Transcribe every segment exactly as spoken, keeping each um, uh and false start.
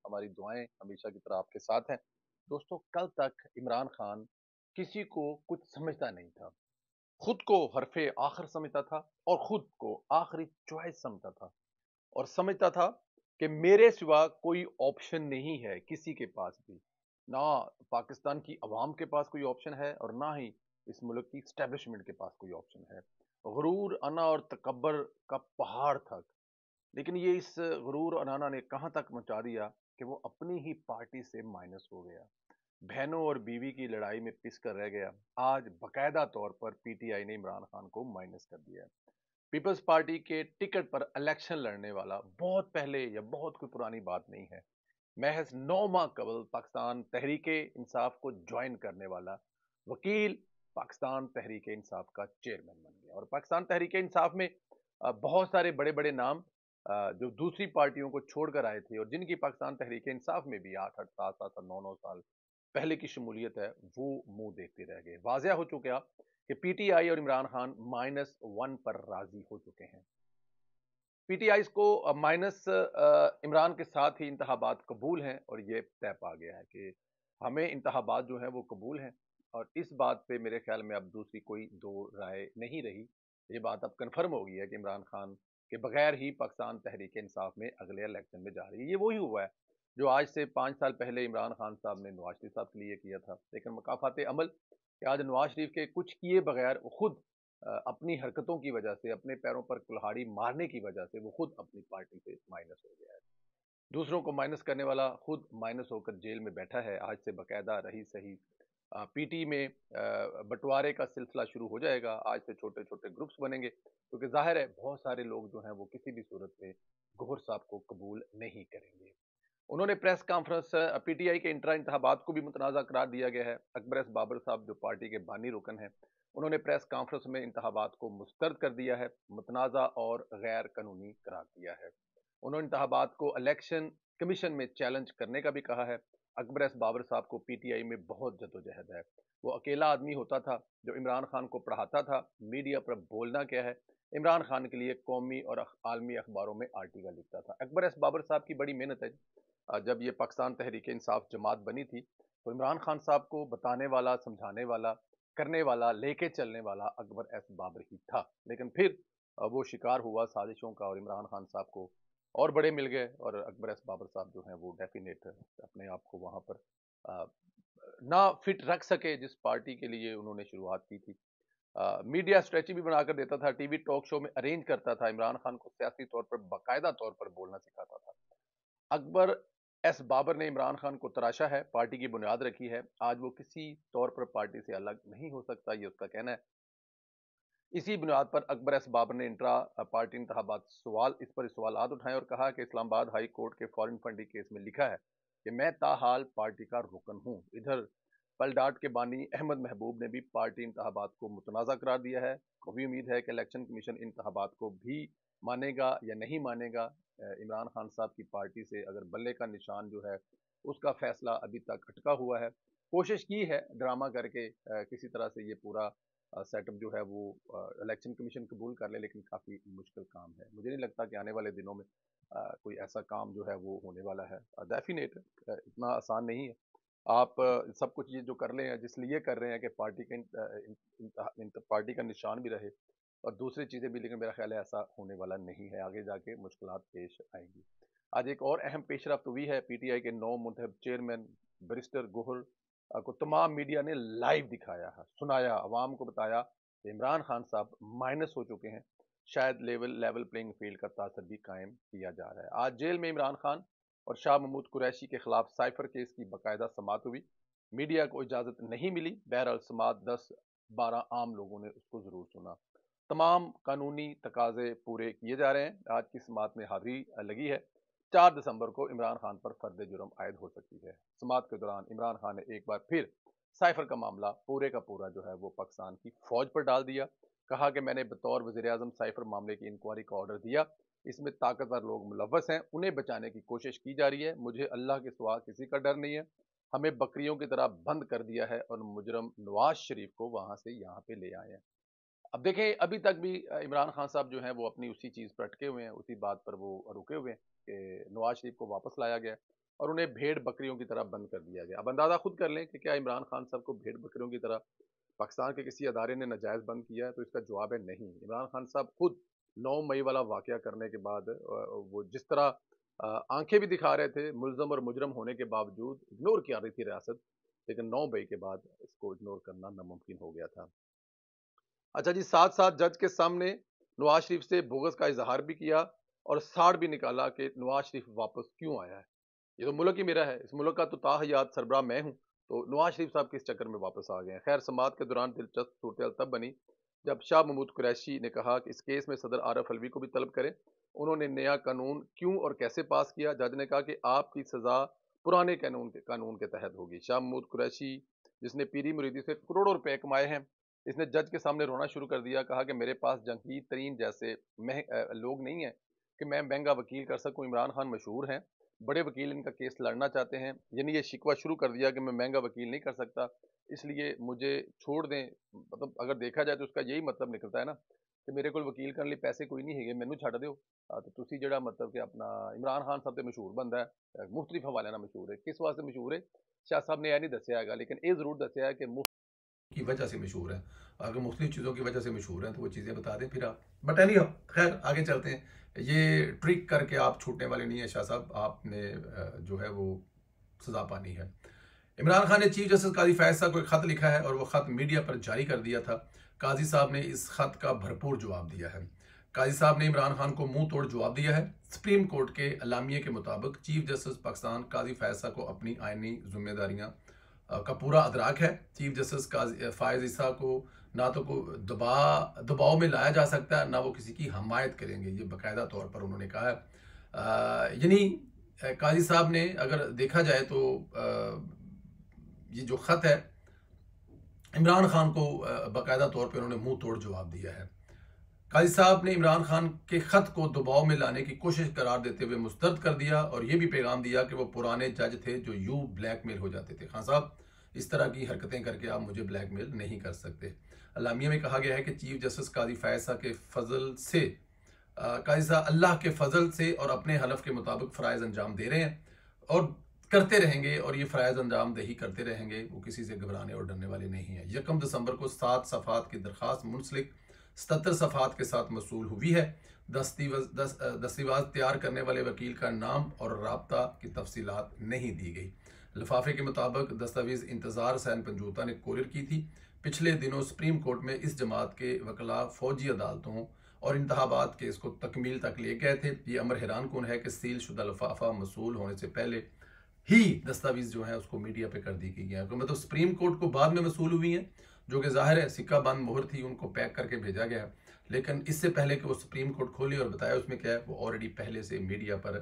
हमारी दुआएं हमेशा की तरह आपके साथ हैं। दोस्तों, कल तक इमरान खान किसी को कुछ समझता नहीं था। खुद को हरफे आखिर समझता था और खुद को आखिरी चॉइस समझता था और समझता था कि मेरे सिवा कोई ऑप्शन नहीं है किसी के पास भी। ना पाकिस्तान की अवाम के पास कोई ऑप्शन है और ना ही इस मुल्क की एस्टेब्लिशमेंट के पास कोई ऑप्शन है। गुरूर, अना और तकब्बर का पहाड़ था। लेकिन ये इस गुरूर और अना ने कहां तक पहुंचा दिया कि वो अपनी ही पार्टी से माइनस हो गया। बहनों और बीवी की लड़ाई में पिस कर रह गया। आज बकायदा तौर पर पीटीआई ने इमरान खान को माइनस कर दिया है। पीपल्स पार्टी के टिकट पर इलेक्शन लड़ने वाला बहुत पहले या बहुत कोई पुरानी बात नहीं है। महज नौ माह कबल पाकिस्तान तहरीके इंसाफ को ज्वाइन करने वाला वकील पाकिस्तान तहरीके इंसाफ का चेयरमैन बन गया। और पाकिस्तान तहरीके इंसाफ में अ, बहुत सारे बड़े बड़े नाम अ, जो दूसरी पार्टियों को छोड़कर आए थे और जिनकी पाकिस्तान तहरीके इंसाफ में भी आठ आठ सात सात नौ नौ साल पहले की शमूलियत है, वो मुंह देखते रह गए। वाजह हो चुका कि पीटीआई और इमरान खान माइनस वन पर राजी हो चुके हैं। पीटीआई को माइनस इमरान के साथ ही इंतहाबात कबूल हैं और ये तय पा गया है कि हमें इंतहाबात जो है वो कबूल हैं। और इस बात पे मेरे ख्याल में अब दूसरी कोई दो राय नहीं रही। ये बात अब कन्फर्म हो गई है कि इमरान खान के बगैर ही पाकिस्तान तहरीक इंसाफ में अगले इलेक्शन में जा रही है। ये वही हुआ है जो आज से पाँच साल पहले इमरान खान साहब ने नवाज शरीफ साहब के लिए किया था। लेकिन मकाफात अमल कि आज नवाज शरीफ के कुछ किए बगैर वो खुद अ, अपनी हरकतों की वजह से, अपने पैरों पर कुल्हाड़ी मारने की वजह से वो खुद अपनी पार्टी से माइनस हो गया है। दूसरों को माइनस करने वाला खुद माइनस होकर जेल में बैठा है। आज से बकायदा रही सही अ, पीटी में अ, बंटवारे का सिलसिला शुरू हो जाएगा। आज से छोटे-छोटे ग्रुप्स बनेंगे क्योंकि ज़ाहिर है बहुत सारे लोग जो हैं वो किसी भी सूरत में गौहर साहब को कबूल नहीं करेंगे। उन्होंने प्रेस कॉन्फ्रेंस अ, पीटीआई के इंट्रा इंतखाबात को भी मुतनाज़ा करार दिया गया है। अकबर एस बाबर साहब जो पार्टी के बानी रुकन हैं, उन्होंने प्रेस कॉन्फ्रेंस में इंतखाबात को मुस्तरद कर दिया है, मुतनाज़ा और गैर कानूनी करार दिया है। उन्होंने इंतखाबात को इलेक्शन कमीशन में चैलेंज करने का भी कहा है। अकबर एस बाबर साहब को पीटीआई में बहुत जद्दोजहद है। वो अकेला आदमी होता था जो इमरान खान को पढ़ाता था मीडिया पर बोलना क्या है। इमरान खान के लिए कौमी और आलमी अखबारों में आर्टिकल लिखता था। अकबर एस बाबर साहब की बड़ी मेहनत है। अ, जब ये पाकिस्तान तहरीक इंसाफ जमात बनी थी तो इमरान खान साहब को बताने वाला, समझाने वाला, करने वाला, लेके चलने वाला अकबर एस बाबर ही था। लेकिन फिर अ, वो शिकार हुआ साजिशों का और इमरान खान साहब को और बड़े मिल गए और अकबर एस बाबर साहब जो हैं वो डेफिनेट अपने आप को वहां पर अ, ना फिट रख सके जिस पार्टी के लिए उन्होंने शुरुआत की थी। अ, मीडिया स्ट्रेची भी बनाकर देता था, टीवी टॉक शो में अरेंज करता था, इमरान खान को सियासी तौर पर बाकायदा तौर पर बोलना सिखाता था। अकबर एस बाबर ने इमरान खान को तराशा है, पार्टी की बुनियाद रखी है। आज वो किसी तौर पर पार्टी से अलग नहीं हो सकता, ये उसका कहना है। इसी बुनियाद पर अकबर एस बाबर ने इंट्रा पार्टी इंतखाबात सवाल इस पर सवालात उठाए और कहा कि इस्लामाबाद हाई कोर्ट के फॉरेन फंडिंग केस में लिखा है कि मैं ताहाल पार्टी का रुकन हूँ। इधर पलडाट के बानी अहमद महबूब ने भी पार्टी इंतखाबात को मुतनाज़ा करार दिया है। काफ़ी उम्मीद है कि इलेक्शन कमीशन इंतखाबात को भी मानेगा या नहीं मानेगा। अ, इमरान खान साहब की पार्टी से अगर बल्ले का निशान जो है उसका फैसला अभी तक अटका हुआ है। कोशिश की है ड्रामा करके अ, किसी तरह से ये पूरा सेटअप जो है वो इलेक्शन कमीशन कबूल कर ले, लेकिन काफ़ी मुश्किल काम है। मुझे नहीं लगता कि आने वाले दिनों में अ, कोई ऐसा काम जो है वो होने वाला है। डेफिनेट इतना आसान नहीं है। आप अ, सब कुछ ये जो कर रहे हैं जिस लिए कर रहे हैं कि पार्टी के इंत- अ, इंत- इंत- इंत- पार्टी का निशान भी रहे और दूसरी चीज़ें भी, लेकिन मेरा ख्याल है ऐसा होने वाला नहीं है। आगे जाके मुश्किलात पेश आएंगी। आज एक और अहम पेशरफ्त हुई है। पीटीआई के नौ मुंतखब चेयरमैन बैरिस्टर गोहर अ, को तमाम मीडिया ने लाइव दिखाया है, सुनाया, अवाम को बताया कि इमरान खान साहब माइनस हो चुके हैं। शायद लेवल लेवल प्लेइंग फील्ड का तासर भी कायम किया जा रहा है। आज जेल में इमरान खान और शाह महमूद कुरैशी के खिलाफ साइफर केस की बाकायदा समात हुई। मीडिया को इजाजत नहीं मिली। बहरहाल समात दस बारह आम लोगों ने उसको जरूर सुना। तमाम कानूनी तकाजे पूरे किए जा रहे हैं। आज की समात में हाजिरी लगी है। चार दिसंबर को इमरान खान पर फर्द जुर्म आयद हो सकती है। समात के दौरान इमरान खान ने एक बार फिर साइफर का मामला पूरे का पूरा जो है वो पाकिस्तान की फौज पर डाल दिया। कहा कि मैंने बतौर वजीर आजम साइफर मामले की इंक्वायरी का ऑर्डर दिया। इसमें ताकतवर लोग मुलव्वस हैं, उन्हें बचाने की कोशिश की जा रही है। मुझे अल्लाह के सिवा किसी का डर नहीं है। हमें बकरियों की तरह बंद कर दिया है और मुजरम नवाज शरीफ को वहां से यहाँ पे ले आए हैं। अब देखें, अभी तक भी अ, इमरान खान साहब जो हैं वो अपनी उसी चीज़ पर अटके हुए हैं, उसी बात पर वो रुके हुए हैं कि नवाज शरीफ को वापस लाया गया है। और उन्हें भेड़ बकरियों की तरह बंद कर दिया गया। अब अंदाज़ा खुद कर लें कि क्या इमरान खान साहब को भेड़ बकरियों की तरह पाकिस्तान के किसी अदारे ने नाजायज़ बंद किया है? तो इसका जवाब है नहीं। इमरान खान साहब खुद नौ मई वाला वाक़या करने के बाद अ, वो जिस तरह अ, आँखें भी दिखा रहे थे, मुल्ज़म और मुजरम होने के बावजूद इग्नोर कर रही थी रियासत, लेकिन नौ मई के बाद इसको इग्नोर करना नामुमकिन हो गया था। अच्छा जी, साथ-साथ जज के सामने नवाज़ शरीफ से बुग़्ज़ का इज़हार भी किया और साड़ भी निकाला कि नवाज़ शरीफ वापस क्यों आया है? ये तो मुल्क ही मेरा है, इस मुल्क का तो ताहयात सरबराह मैं हूँ, तो नवाज़ शरीफ साहब किस चक्कर में वापस आ गए हैं? खैर समाअत के दौरान दिलचस्प सूरत-ए-हाल तब बनी, जब शाह महमूद कुरैशी ने कहा कि इस केस में सदर आरिफ अलवी को भी तलब करें। उन्होंने नया कानून क्यों और कैसे पास किया? जज ने कहा कि आपकी सज़ा पुराने कानून के कानून के तहत होगी। शाह महमूद कुरैशी, जिसने पीरी मुरीदी से करोड़ों रुपए कमाए हैं, इसने जज के सामने रोना शुरू कर दिया, कहा कि मेरे पास जंगीर तरीन जैसे मह अ, लोग नहीं हैं कि मैं महँगा वकील कर सकूँ। इमरान खान मशहूर हैं, बड़े वकील इनका केस लड़ना चाहते हैं। यानी ये शिकवा शुरू कर दिया कि मैं महँगा वकील नहीं कर सकता, इसलिए मुझे छोड़ दें। मतलब अगर देखा जाए तो उसका यही मतलब निकलता है ना कि मेरे कोल वकील करने लिए पैसे कोई नहीं हैगे, मैनू छड्ड दिओ। अ, ते तुसी जिहड़ा मतलब कि अपना इमरान खान साहब ते मशहूर बंदा है, अ, मुख्तलिफ हवाले नाल मशहूर है। किस वास्ते मशहूर है? शाह साहब ने यह नहीं दस्सिया हैगा, लेकिन ये ज़रूर दस्सिया है कि मुफ्त की वजह से मशहूर है। अगर मुख्तलिफ चीज़ों की वजह से मशहूर हैं तो वो चीज़ें बता दें फिर आप। बट एनी हाउ खैर आगे चलते हैं। ये ट्रिक करके आप छूटने वाले नहीं हैं शाह साहब, आपने अ, जो है वो सज़ा पानी है। इमरान खान ने चीफ जस्टिस काजी फैज साहब को एक खत लिखा है और वो खत मीडिया पर जारी कर दिया था। काजी साहब ने इस खत का भरपूर जवाब दिया है। काजी साहब ने इमरान खान को मुंह तोड़ जवाब दिया है। सुप्रीम कोर्ट के अलामिये के मुताबिक चीफ जस्टिस पाकिस्तान काजी फैज साहब को अपनी आइनी जिम्मेदारियां अ, का पूरा अदराक है। चीफ जस्टिस काजी फायज ईसा को ना तो को दबा दबाव में लाया जा सकता है, ना वो किसी की हमायत करेंगे, ये बाकायदा तौर पर उन्होंने कहा है। अ, यानी अ, काजी साहब ने अगर देखा जाए तो अ, ये जो खत है इमरान खान को अ, बाकायदा तौर पर उन्होंने मुंह तोड़ जवाब दिया है। काजी साहब ने इमरान खान के खत को दबाव में लाने की कोशिश करार देते हुए मुस्तरद कर दिया और यह भी पैगाम दिया कि वो पुराने जज थे जो यूं ब्लैकमेल हो जाते थे। खान साहब, इस तरह की हरकतें करके आप मुझे ब्लैकमेल नहीं कर सकते। अलामिया में कहा गया है कि चीफ जस्टिस काजी फैसा के फजल से अ, काजी साहब अल्लाह के फजल से और अपने हलफ के मुताबिक फ़राइज़ अंजाम दे रहे हैं और करते रहेंगे और ये फ़राइज़ अंजाम दही करते रहेंगे। वो किसी से घबराने और डरने वाले नहीं हैं। यकम दिसंबर को सात सफ़ात की दरख्वास्त मुंसलिक सत्तर सफ़ात के साथ मसूल हुई है। दस्तीवज दस दस्तीवाज तैयार करने वाले वकील का नाम और राब्ता की तफसीलात नहीं दी गई। लिफाफे के मुताबिक दस्तावेज इंतज़ार सैन पंजूता ने कोरियर की थी। पिछले दिनों सुप्रीम कोर्ट में इस जमात के वकला फौजी अदालतों और इंतहाबात केस को तकमील तक ले गए थे। ये अमर हैरान कौन है कि सील शुदा लिफाफा मसूल होने से पहले ही दस्तावेज जो है उसको मीडिया पे कर दी गई है। मतलब सुप्रीम कोर्ट को बाद में मसूल हुई हैं, जो कि जाहिर है सिक्का बंद मोहर थी, उनको पैक करके भेजा गया। लेकिन इससे पहले कि वो सुप्रीम कोर्ट खोली और बताया उसमें क्या है, वो ऑलरेडी पहले से मीडिया पर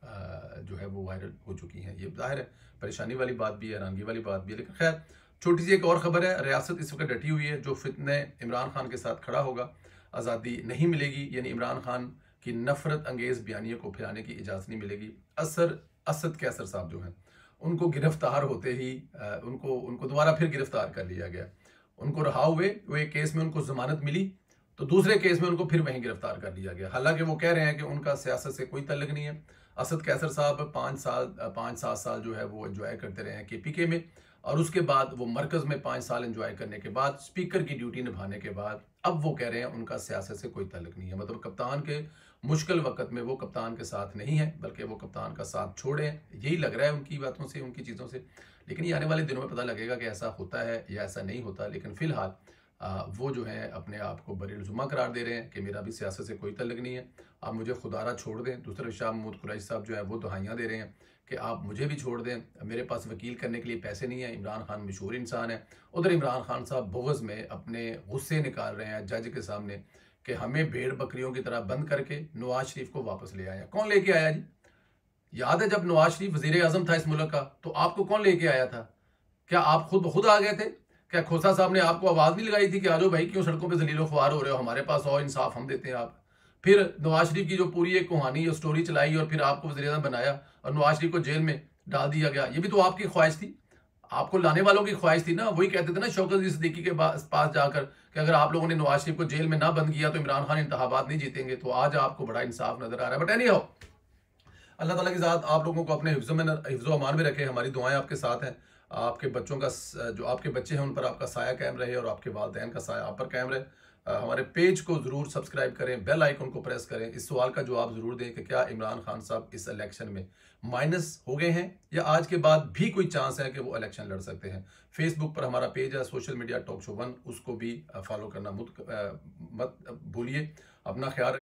जो है वो वायरल हो चुकी हैं। ये जाहिर है परेशानी वाली बात भी है, हैरानगी वाली बात भी है। लेकिन खैर छोटी सी एक और खबर है, रियासत इस वक्त डटी हुई है। जो फितने इमरान खान के साथ खड़ा होगा आज़ादी नहीं मिलेगी, यानी इमरान खान की नफरत अंगेज बयानियों को फैलाने की इजाज़त नहीं मिलेगी। असर असद कैसर साहब जो हैं उनको गिरफ्तार होते ही उनको उनको दोबारा फिर गिरफ्तार कर लिया गया। उनको रहा हुए वो एक केस में उनको जमानत मिली तो दूसरे केस में उनको फिर वहीं गिरफ्तार कर लिया गया। हालांकि वो कह रहे हैं कि उनका सियासत से कोई तल्लुक नहीं है। असद कैसर साहब पाँच साल पाँच सात साल जो है वो एंजॉय करते रहे हैं के पी के में, और उसके बाद वो मरकज़ में पाँच साल एंजॉय करने के बाद स्पीकर की ड्यूटी निभाने के बाद अब वो कह रहे हैं उनका सियासत से कोई तल्लुक नहीं है। मतलब कप्तान के मुश्किल वक्त में वो कप्तान के साथ नहीं है, बल्कि वो कप्तान का साथ छोड़े, यही लग रहा है उनकी बातों से, उनकी चीज़ों से। लेकिन ये आने वाले दिनों में पता लगेगा कि ऐसा होता है या ऐसा नहीं होता। लेकिन फिलहाल वो जो है अपने आप को बरीजुमा करार दे रहे हैं कि मेरा भी सियासत से कोई तल्लुक नहीं है, आप मुझे खुदारा छोड़ दें। दूसरे शाह महमूद कुरैशी साहब जो है वो दुहाइयाँ दे रहे हैं कि आप मुझे भी छोड़ दें, मेरे पास वकील करने के लिए पैसे नहीं है। इमरान खान मशहूर इंसान है। उधर इमरान खान साहब बुग़्ज़ में अपने गुस्से निकाल रहे हैं जज के सामने कि हमें भेड़ बकरियों की तरह बंद करके नवाज शरीफ को वापस ले आया। कौन लेके आया जी? याद है जब नवाज शरीफ वजीर आजम था इस मुल्क का, तो आपको कौन लेके आया था? क्या आप खुद ब खुद आ गए थे? क्या खोसा साहब ने आपको आवाज़ नहीं लगाई थी कि आ जाओ भाई, क्यों सड़कों पे जलीलो ख्वार हो रहे हो, हमारे पास आओ, इंसाफ हम देते हैं आप। फिर नवाज शरीफ की जो पूरी एक कहानी और स्टोरी चलाई और फिर आपको वज़ीर आज़म बनाया और नवाज शरीफ को जेल में डाल दिया गया। ये भी तो आपकी ख्वाहिश थी, आपको लाने वालों की ख्वाहिश थी ना। वही कहते थे ना शौकत सिद्दीकी के पास जाकर कि अगर आप लोगों ने नवाज शरीफ को जेल में ना बंद किया तो इमरान खान इंतखाबात नहीं जीतेंगे। तो आज आपको बड़ा इंसाफ नजर आ रहा है। बट एनी हाउ अल्लाह ताला की ज़ात आप लोगों को अपने हिफ्ज़ में हिफ्ज़ अमान में रखे। हमारी दुआएं आपके साथ हैं। आपके बच्चों का स- जो आपके बच्चे हैं उन पर आपका साया कायम रहे और आपके वालिदैन का साया आप पर कायम रहे। अ, हमारे पेज को ज़रूर सब्सक्राइब करें, बेल आइकन को प्रेस करें। इस सवाल का जवाब ज़रूर दें कि क्या इमरान खान साहब इस इलेक्शन में माइनस हो गए हैं या आज के बाद भी कोई चांस है कि वो इलेक्शन लड़ सकते हैं। फेसबुक पर हमारा पेज है social media talk show one, उसको भी फॉलो करना मत अ, मत भूलिए। अपना ख्याल